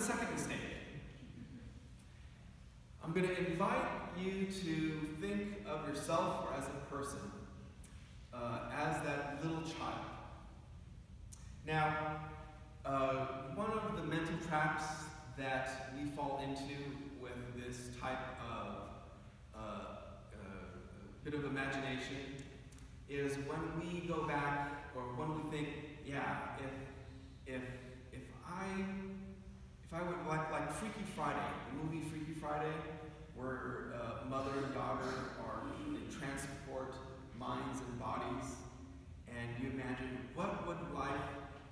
second mistake. I'm going to invite you to think of yourself or as a person as that little child. Now, one of the mental traps that we fall into with this type of bit of imagination is when we go back, or when we think, yeah, if I would like Freaky Friday, the movie Freaky Friday, where mother and daughter are in transport minds and bodies, and you imagine what would life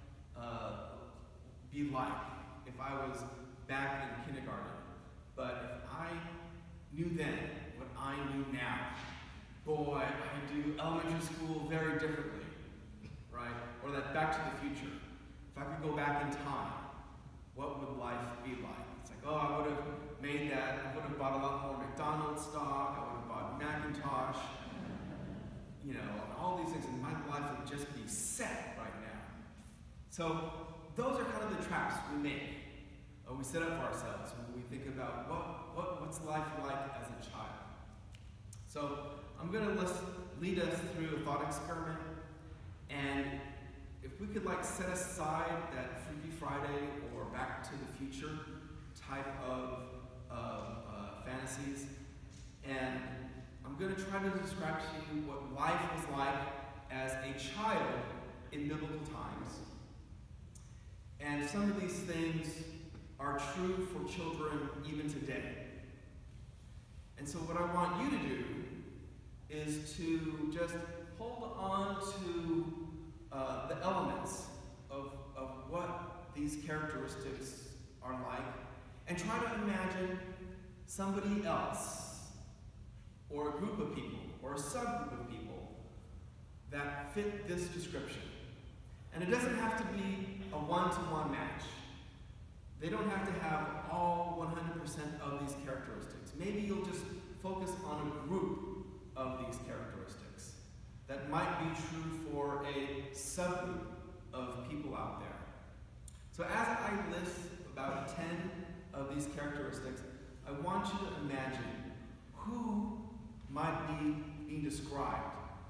be like if I was back in kindergarten, but if I knew then what I knew now. Boy, I do elementary school very differently, right? Or that Back to the Future. If I could go back in time, what would life be like? It's like, oh, I would have made that, I would have bought a lot more McDonald's stock, I would have bought Macintosh, you know, all these things, and my life would just be set right now. So those are kind of the traps we make, we set up for ourselves when we think about what's life like as a child. So I'm going to lead us through a thought experiment, and if we could set aside that Freaky Friday or Back to the Future type of fantasies, and I'm going to try to describe to you what life was like as a child in biblical times. And some of these things are true for children even today. And so what I want you to do is to just hold on to the elements of what these characteristics are like, and try to imagine somebody else, or a group of people, or a subgroup of people that fit this description. And it doesn't have to be a one-to-one match. They don't have to have all 100% of these characteristics. Maybe you'll just focus on a group of these characteristics that might be true for a subgroup of people out there. So as I list about 10 of these characteristics, I want you to imagine who might be being described.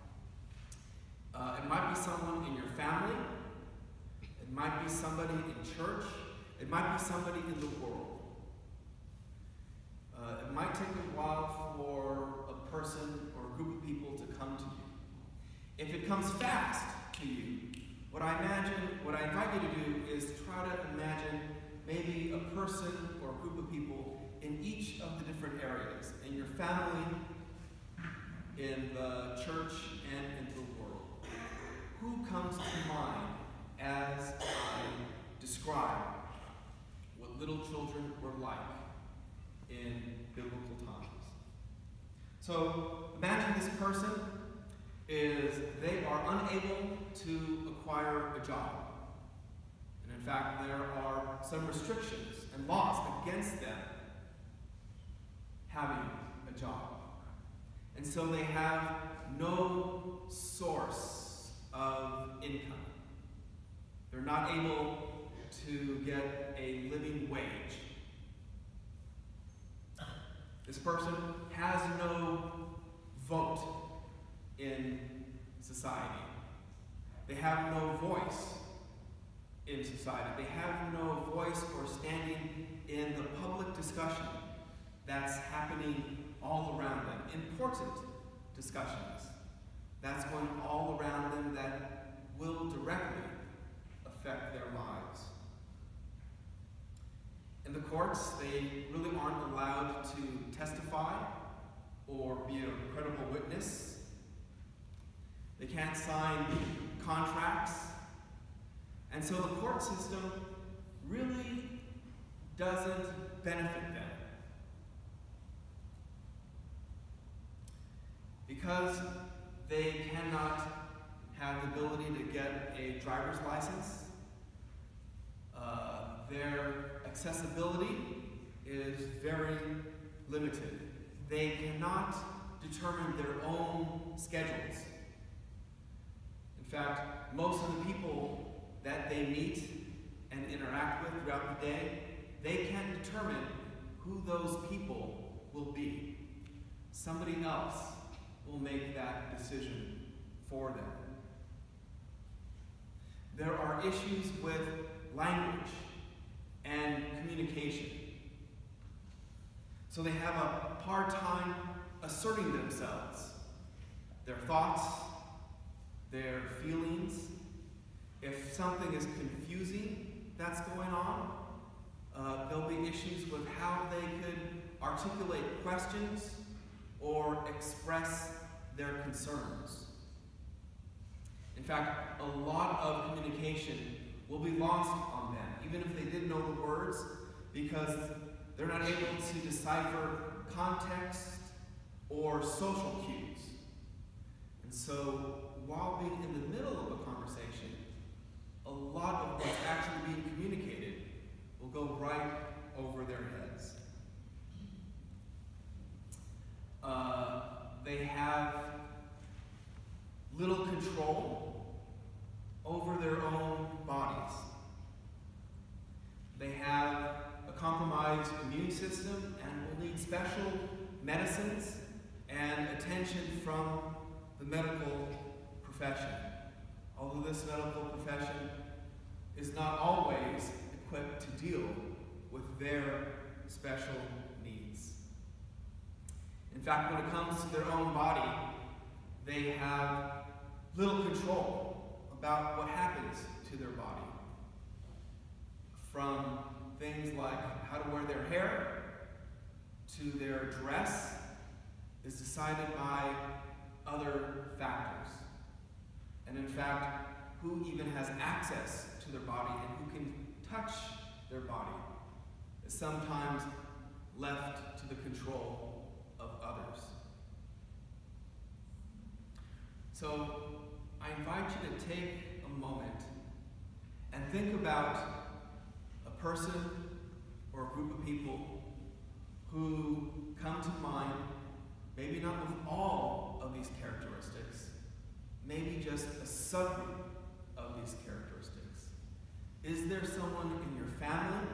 It might be someone in your family. It might be somebody in church. It might be somebody in the world. It might take a while for a person or a group of people to come to you. If it comes fast to you, what I invite you to do is try to imagine maybe a person or a group of people in each of the different areas, in your family, in the church, and in the world. Who comes to mind as I describe what little children were like in biblical times? So imagine this person they are unable to acquire a job. And in fact, there are some restrictions and laws against them having a job. And so they have no source of income. They're not able to get a living wage. This person has no vote in society. They have no voice in society. They have no voice or standing in the public discussion that's happening all around them. Important discussions that's going all around them that will directly affect their lives. In the courts, they really aren't allowed to testify or be a credible witness. They can't sign contracts. And so the court system really doesn't benefit them. Because they cannot have the ability to get a driver's license, their accessibility is very limited. They cannot determine their own schedules. In fact, most of the people that they meet and interact with throughout the day, they can't determine who those people will be. Somebody else will make that decision for them. There are issues with language and communication. So they have a hard time asserting themselves, their thoughts, their feelings. If something is confusing that's going on, there'll be issues with how they could articulate questions or express their concerns. In fact, a lot of communication will be lost on them, even if they did know the words, because they're not able to decipher context or social cues. And so, while being in the middle of a conversation, a lot of what's actually being communicated will go right over their heads. They have little control over their own bodies. They have a compromised immune system and will need special medicines and attention from the medical profession. Although this medical profession is not always equipped to deal with their special needs. In fact, when it comes to their own body, they have little control about what happens to their body. From things like how to wear their hair to their dress is decided by other factors. And in fact, who even has access to their body and who can touch their body is sometimes left to the control of others. So I invite you to take a moment and think about a person or a group of people who come to mind, maybe not with all of these characteristics, maybe just a subgroup of these characteristics. Is there someone in your family,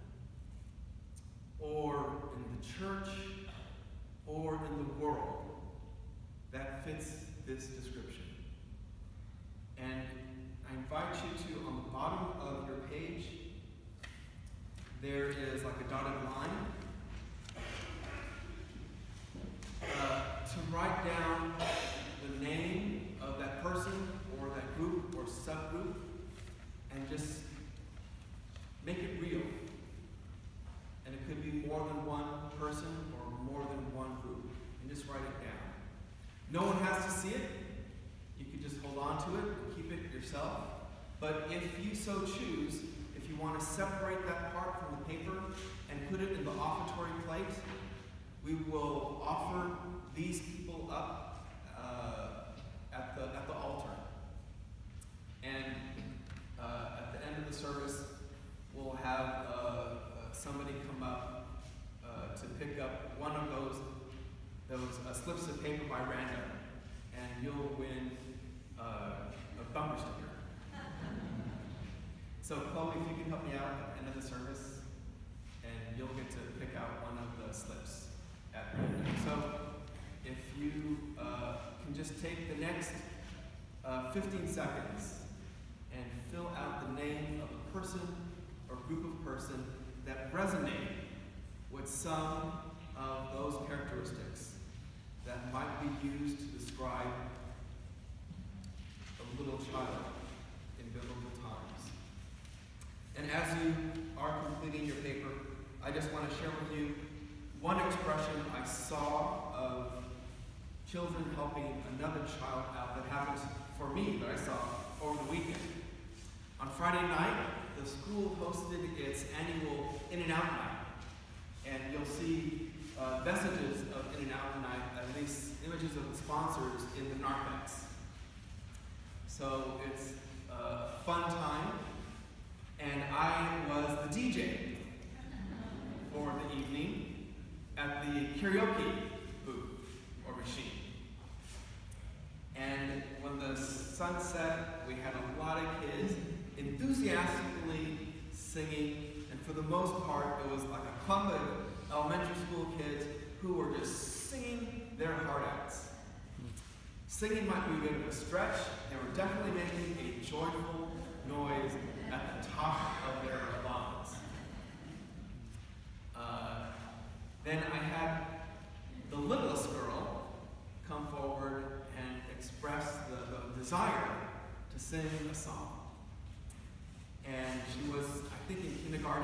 or in the church, or in the world that fits this description? And I invite you to, on the bottom of your page, there is like a dotted line, to write down the name of that person or that group or subgroup and just make it real. And it could be more than one person or more than one group. And just write it down. No one has to see it. You can just hold on to it and keep it yourself. But if you so choose, if you want to separate that part from the paper and put it in the offertory plate, we will offer these people up at the altar. And at the end of the service, we'll have somebody come up to pick up one of those slips of paper by random, and you'll win a bumper sticker. So Chloe, if you can help me out at the end of the service, and you'll get to pick out one of the slips at random. So if you can just take the next 15 seconds and fill out the name of a person or group of person that resonate with some of those characteristics that might be used to describe a little child in biblical times. And as you are completing your paper, I just want to share with you one expression I saw of children helping another child out that happened for me that I saw over the weekend. On Friday night, the school hosted its annual In-N-Out Night. And you'll see vestiges of In-N-Out Night, at least images of the sponsors in the narthex. So it's a fun time. And I was the DJ for the evening at the karaoke booth or machine. And when the sun set, we had a lot of kids enthusiastically singing. And for the most part, it was like a clump of elementary school kids who were just singing their heart outs. Singing might be a bit of a stretch. They were definitely making a joyful noise at the top of their lungs. Then I had the littlest girl come forward and express the desire to sing a song. And she was, I think, in kindergarten,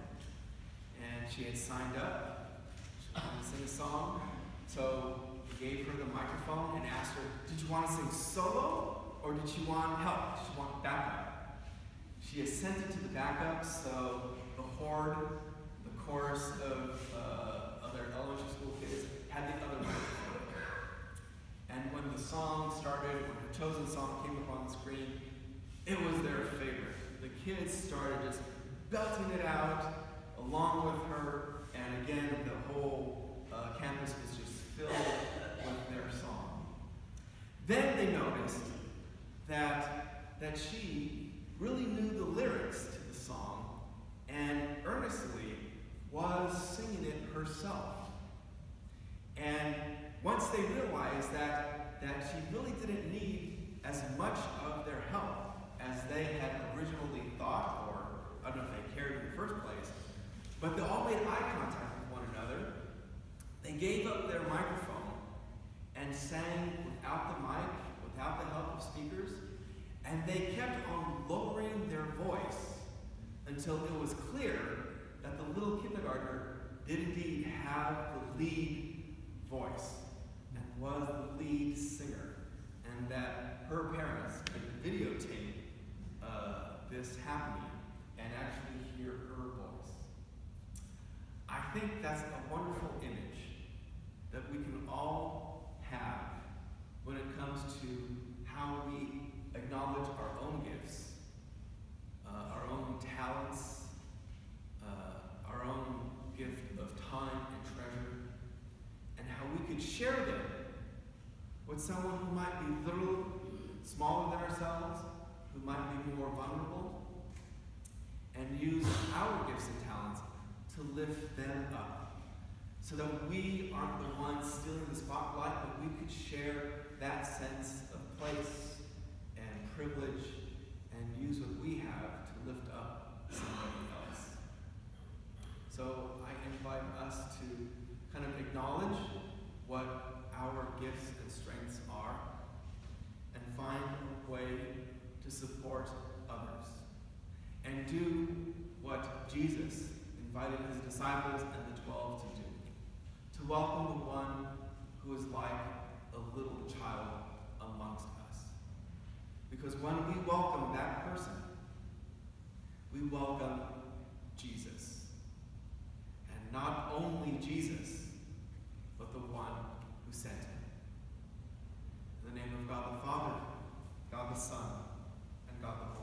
and she had signed up. She wanted to sing a song. So we gave her the microphone and asked her, did you want to sing solo, or did you want help? Did you want backup? She assented to the backup, so the horde, the chorus of other elementary school kids had the other microphone. And when the song started, when her chosen song came up on the screen, it was their favorite. The kids started just belting it out along with her, and again, the whole campus was just filled with their song. Then they noticed that she really knew the lyrics to the song and earnestly was singing it herself. And once they realized that she really didn't need as much of their help as they had originally thought, or I don't know if they cared in the first place, but they all made eye contact with one another. They gave up their microphone and sang without the mic, without the help of speakers, and they kept on lowering their voice until it was clear that the little kindergartner did indeed have the lead voice and was the lead singer, and that her parents could videotape this happening and actually hear her voice. I think that's a wonderful image that we can all have when it comes to how we acknowledge our own gifts, our own talents, our own gift of time and treasure, and how we could share them with someone who might be little smaller than ourselves, who might be more vulnerable, and use our gifts and talents to lift them up, so that we aren't the ones stealing the spotlight, but we could share that sense of place and privilege and use what we have to lift up somebody else. So I invite us to kind of acknowledge what our gifts and strengths are and find a way to support others and do what Jesus invited his disciples and the 12 to do, to welcome the one who is like a little child amongst us. Because when we welcome that person, we welcome Jesus. And not only Jesus, but the one who sent him. In the name of God the Father, God the Son, and God the